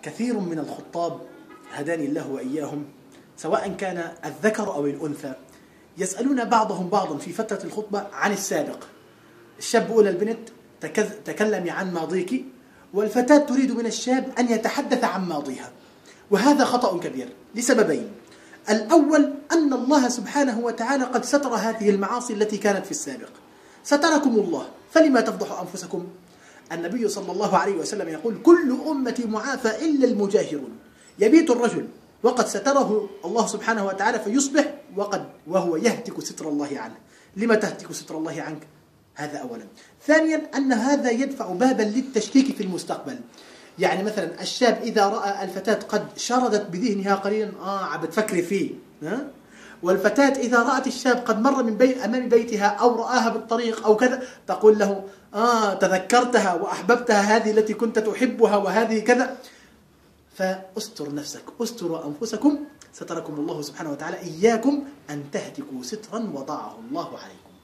كثير من الخطاب هداني الله وإياهم سواء كان الذكر أو الأنثى يسألون بعضهم بعضا في فترة الخطبة عن السابق. الشاب يقول البنت تكلمي عن ماضيك، والفتاة تريد من الشاب أن يتحدث عن ماضيها، وهذا خطأ كبير لسببين. الأول أن الله سبحانه وتعالى قد ستر هذه المعاصي التي كانت في السابق، ستركم الله فلما تفضحوا أنفسكم؟ النبي صلى الله عليه وسلم يقول: كل أمتي معافى إلا المجاهرون. يبيت الرجل وقد ستره الله سبحانه وتعالى فيصبح وهو يهتك ستر الله عنه. لما تهتك ستر الله عنك؟ هذا أولا. ثانيا أن هذا يدفع بابا للتشكيك في المستقبل. يعني مثلا الشاب إذا رأى الفتاة قد شردت بذهنها قليلا بتفكري فيه، والفتاة إذا رأت الشاب قد مر من أمام بيتها أو رآها بالطريق أو كذا تقول له تذكرتها وأحببتها، هذه التي كنت تحبها وهذه كذا. فاستر نفسك، استروا أنفسكم ستركم الله سبحانه وتعالى. إياكم أن تهتكوا سترا وضعه الله عليكم.